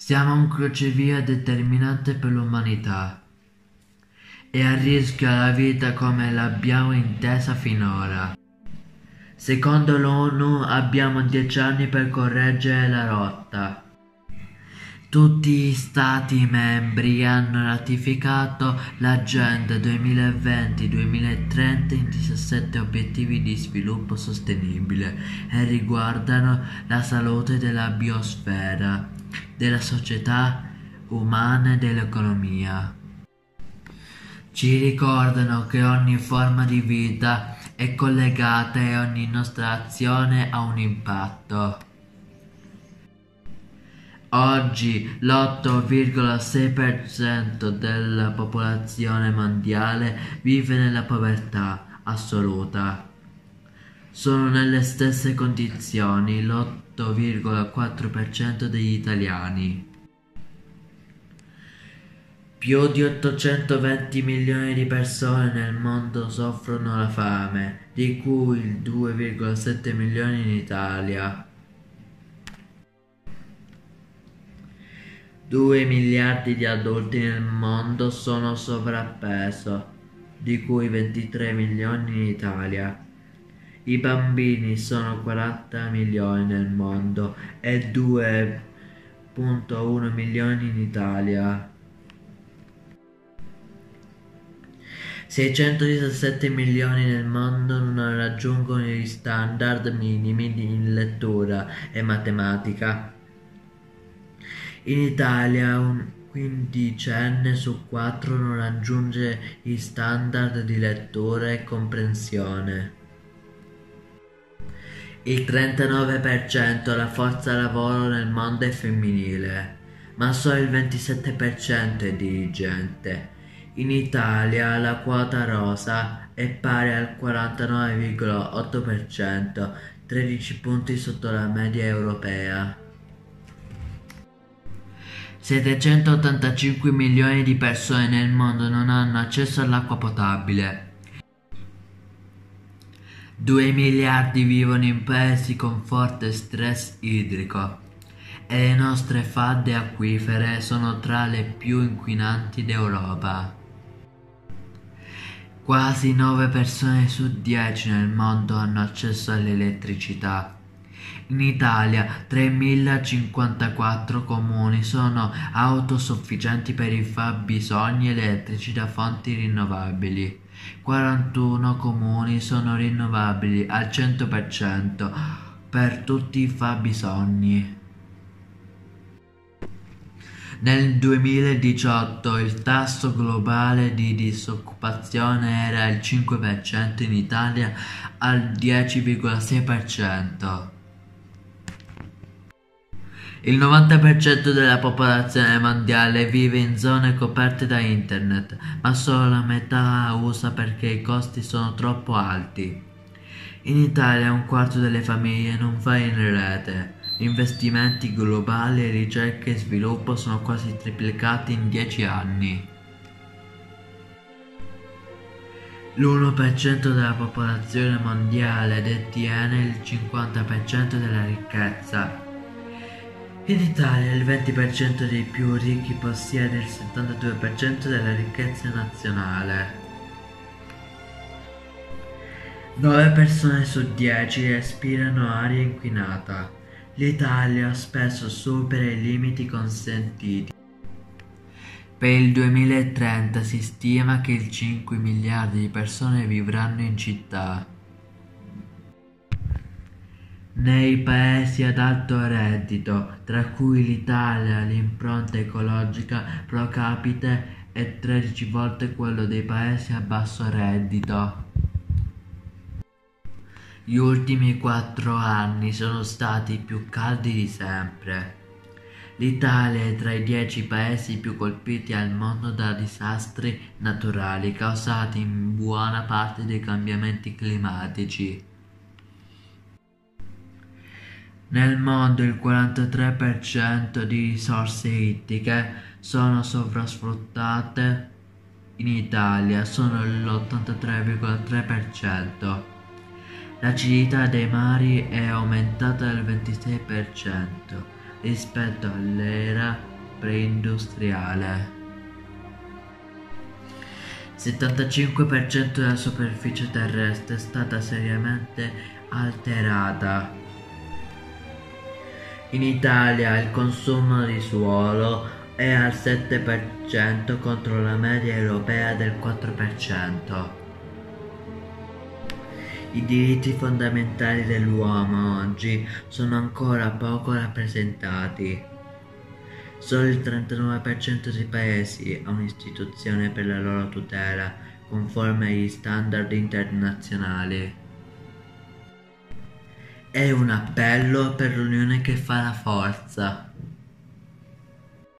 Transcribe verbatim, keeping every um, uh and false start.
Siamo un crocevia determinante per l'umanità. È a rischio la vita come l'abbiamo intesa finora. Secondo l'ONU abbiamo dieci anni per correggere la rotta. Tutti gli Stati membri hanno ratificato l'Agenda duemilaventi duemilatrenta in diciassette obiettivi di sviluppo sostenibile e riguardano la salute della biosfera, della società umana e dell'economia. Ci ricordano che ogni forma di vita è collegata e ogni nostra azione ha un impatto. Oggi l'otto virgola sei per cento della popolazione mondiale vive nella povertà assoluta. Sono nelle stesse condizioni l'otto virgola quattro per cento degli italiani. Più di ottocentoventi milioni di persone nel mondo soffrono la fame, di cui due virgola sette milioni in Italia. due miliardi di adulti nel mondo sono sovrappeso, di cui ventitré milioni in Italia. I bambini sono quaranta milioni nel mondo e due virgola uno milioni in Italia. seicentodiciassette milioni nel mondo non raggiungono gli standard minimi in lettura e matematica. In Italia un quindicenne su quattro non raggiunge gli standard di lettura e comprensione. Il trentanove per cento della forza lavoro nel mondo è femminile, ma solo il ventisette per cento è dirigente. In Italia la quota rosa è pari al quarantanove virgola otto per cento, tredici punti sotto la media europea. settecentottantacinque milioni di persone nel mondo non hanno accesso all'acqua potabile. due miliardi vivono in paesi con forte stress idrico e le nostre falde acquifere sono tra le più inquinanti d'Europa. Quasi nove persone su dieci nel mondo hanno accesso all'elettricità. In Italia tremilacinquantaquattro comuni sono autosufficienti per i fabbisogni elettrici da fonti rinnovabili. quarantuno comuni sono rinnovabili al cento per cento per tutti i fabbisogni. Nel duemiladiciotto il tasso globale di disoccupazione era il cinque per cento, in Italia al dieci virgola sei per cento. Il novanta per cento della popolazione mondiale vive in zone coperte da internet, ma solo la metà usa perché i costi sono troppo alti. In Italia un quarto delle famiglie non va in rete. Investimenti globali, ricerca e sviluppo sono quasi triplicati in dieci anni. L'uno per cento della popolazione mondiale detiene il cinquanta per cento della ricchezza. In Italia il venti per cento dei più ricchi possiede il settantadue per cento della ricchezza nazionale. nove persone su dieci respirano aria inquinata. L'Italia spesso supera i limiti consentiti. Per il duemilatrenta si stima che il cinque miliardi di persone vivranno in città. Nei paesi ad alto reddito, tra cui l'Italia, l'impronta ecologica pro capite è tredici volte quello dei paesi a basso reddito. Gli ultimi quattro anni sono stati i più caldi di sempre. L'Italia è tra i dieci paesi più colpiti al mondo da disastri naturali causati in buona parte dai cambiamenti climatici. Nel mondo il quarantatré per cento di risorse ittiche sono sovrasfruttate, in Italia sono l'ottantatré virgola tre per cento. L'acidità dei mari è aumentata del ventisei per cento rispetto all'era preindustriale. settantacinque per cento della superficie terrestre è stata seriamente alterata. In Italia il consumo di suolo è al sette per cento contro la media europea del quattro per cento. I diritti fondamentali dell'uomo oggi sono ancora poco rappresentati. Solo il trentanove per cento dei paesi ha un'istituzione per la loro tutela conforme agli standard internazionali. È un appello per l'unione che fa la forza.